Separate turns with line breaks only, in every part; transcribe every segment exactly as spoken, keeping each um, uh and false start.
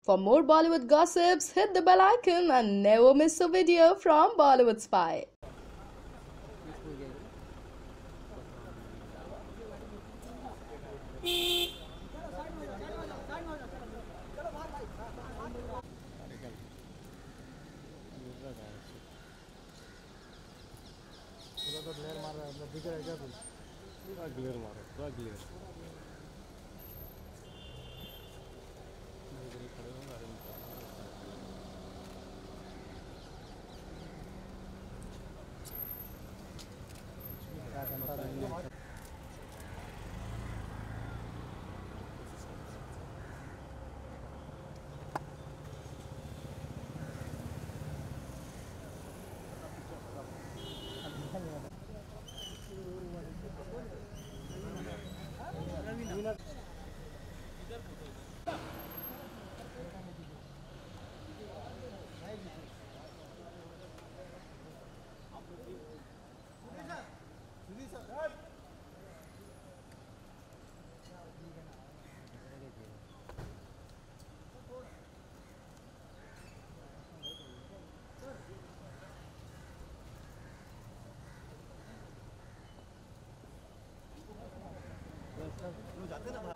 For more Bollywood gossips, hit the bell icon and never miss a video from Bollywood Spy.
Glare मार रहा है, मतलब दिख रहा है क्या कुछ? पूरा ग्लेयर मार रहा है, पूरा ग्लेयर। खड़े हो गाड़ी में क्या करता है? जाते ना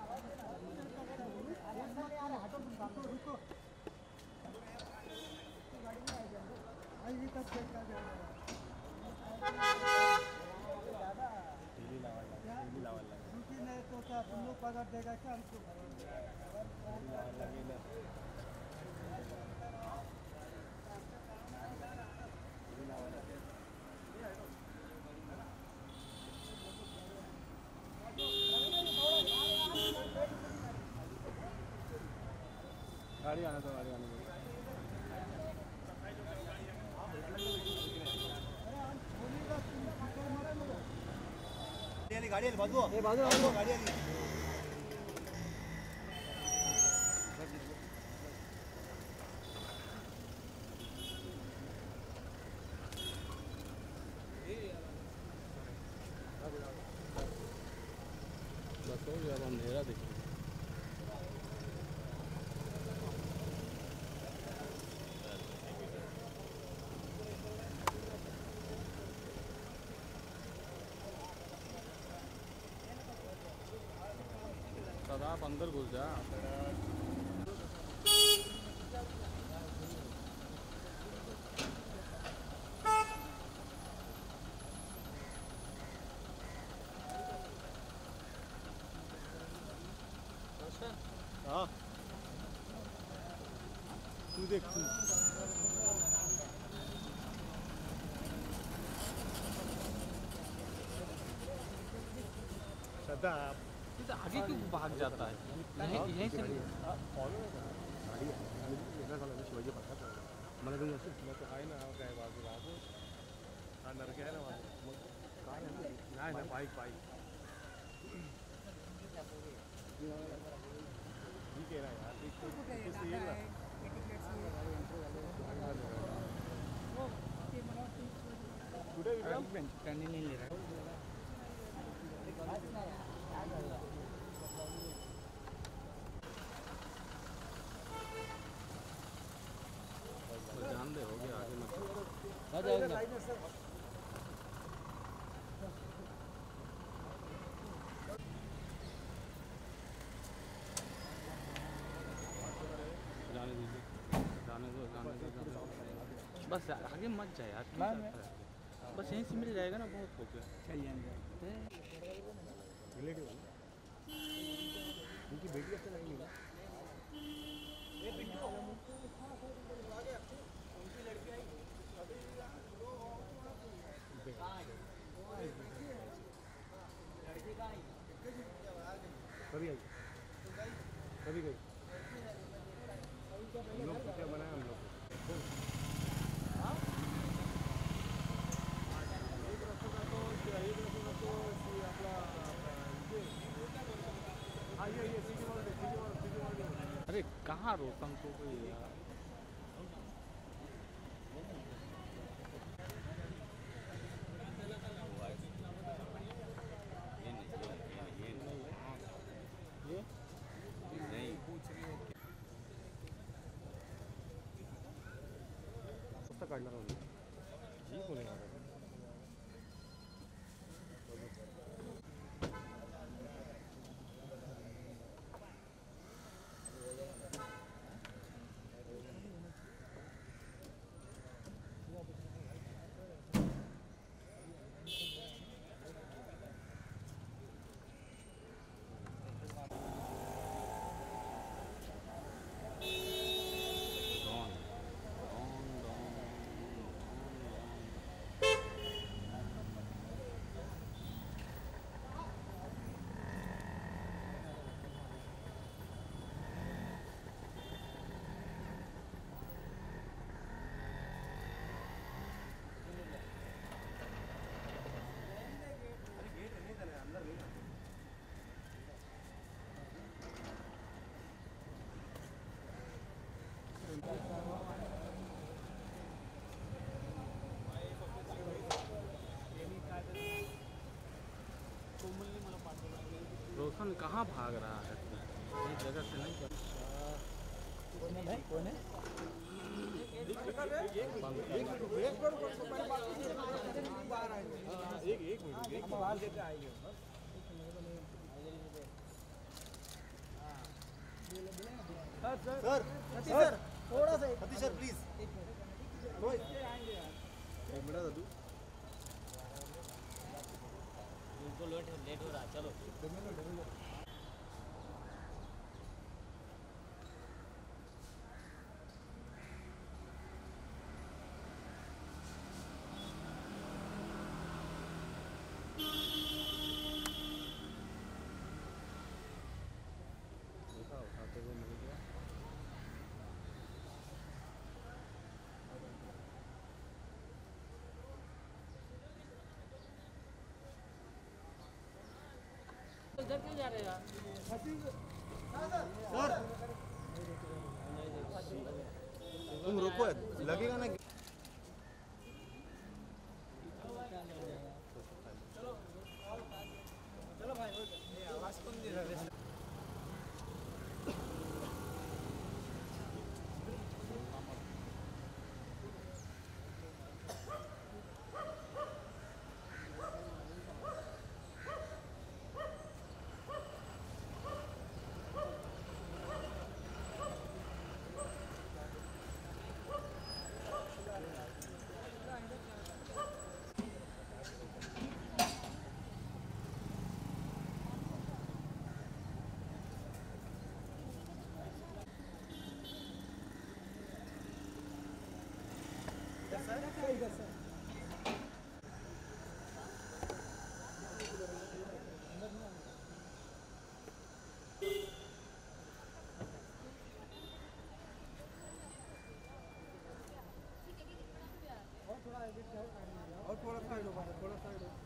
तो क्या तुम लोग पकड़ देगा क्या हमको? गाड़ी आने दो, गाड़ी आने दो। गाड़ी वाली बाजू ए बाजू बाजू गाड़ी वाली बस हो गया, अब अंधेरा देखिए। आप अंदर घुस जा। हाँ तू देख तू सदा तो आगे क्यों भाग जाता है? यहीं यहीं से शिवाजी पडतात मला तुम्ही असं तुला तो आहे ना काय बाजूला हा नरके आहे ना बाजू काय नाही ना बाईक बाईक ठीक आहे ना यार कुठे विक्रम त्यांनी नाही लिहिलं ध्यान दे, हो गया आगे मत आ जाएगा। जाने दीजिए, जाने दो जाने दो जाने दो बस आगे मत जाए यार, बस यहीं से मिल जाएगा ना, बहुत हो गया। चल जाएंगे उनकी बेटी ऐसे नहीं मिला ये पिंटू उनकी लड़की आई कभी आई कभी गई हम लोग क्या बनाए हम लोग अरे कहाँ रोकन को कोई ये नहीं पूछ रही है।
काढणार होतो जी कोणी
रोशन कहाँ भाग रहा है? ये जगह से नहीं क्या?
कौन है कौन है
एक एक मिनट एक
आवाज देते आइए सर सर सर सर थोड़ा सा
सतीश सर प्लीज एक मिनट दादू
उनको लेट लेट हो रहा है चलो
देखा उठाते हुए मिल गया।
इधर क्यों जा रहे यार?
सर तुम रुको लगेगा ना
चलो भाई आवाज कौन दे रहा है सर सर और थोड़ा एडिट कर और थोड़ा साइड हो थोड़ा साइड हो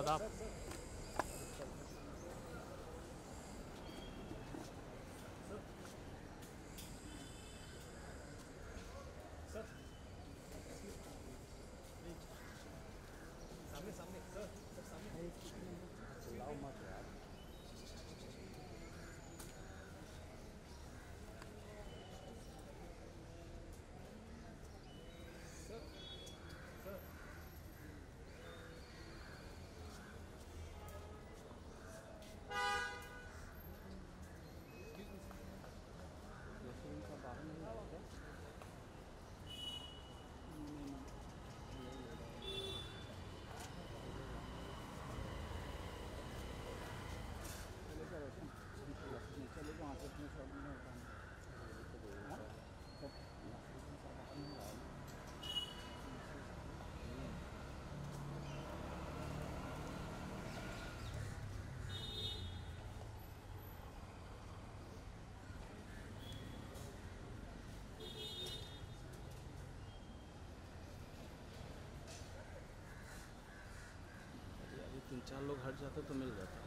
स्टॉप।
सामने सामने सर सर सामने चिल्लाओ मत यार।
तीन चार लोग हट जाते तो मिल जाता।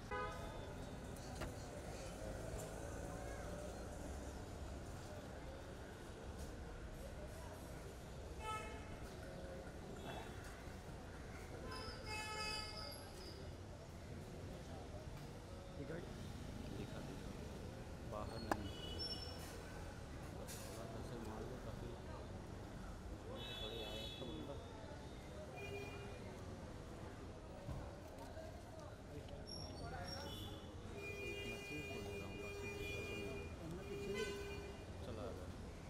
दिखा दिखा बाहर नहीं, बस थोड़ा सा से मार दो काफ़ी बड़े आया तो बंदा। चला गया।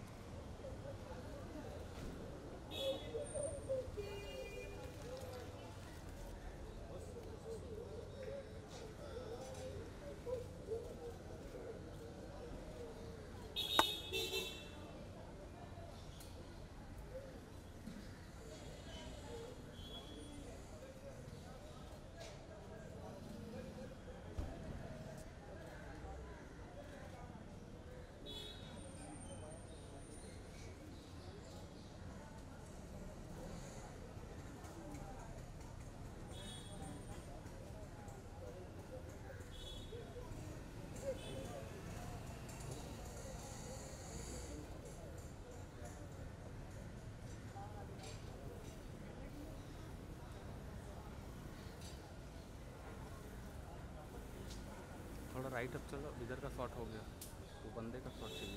थोड़ा राइट अप चलो, इधर का शॉट हो गया, वो बंदे का शॉट चाहिए।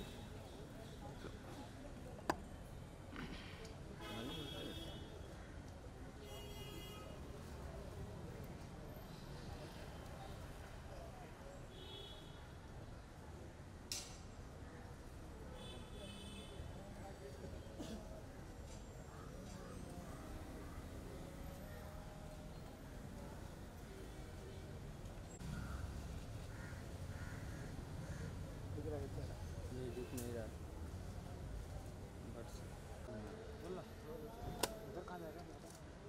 नहीं दिख नहीं रहा बस।
बोला उधर कहाँ जा रहे हैं?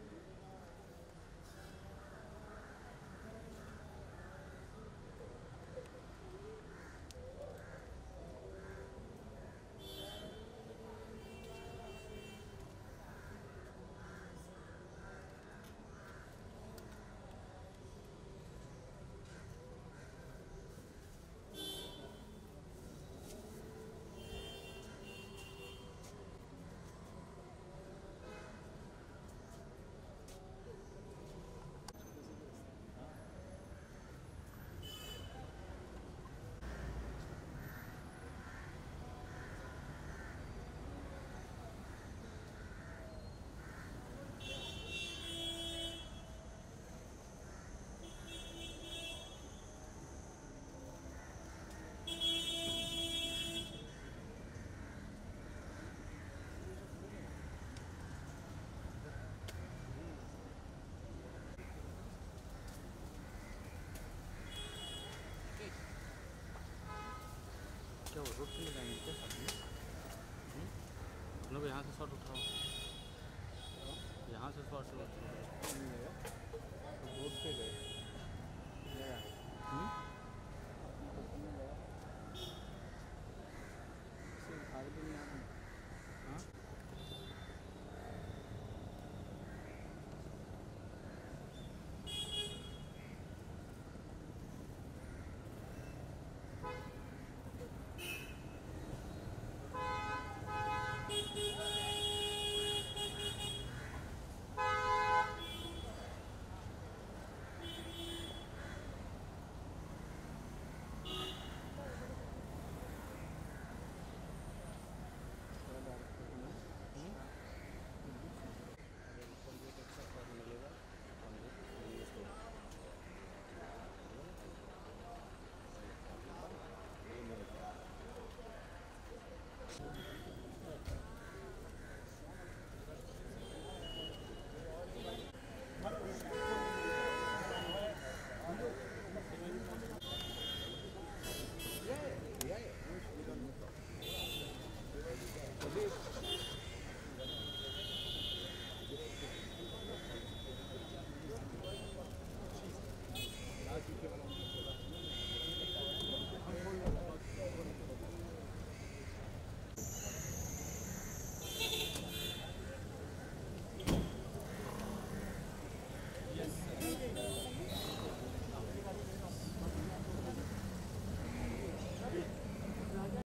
क्या वो रोड पे ले जाएंगे क्या साथ में? हम लोग यहाँ से शॉट उठाओ, यहाँ से शॉट लो।
रोड पे गए।
हम्म?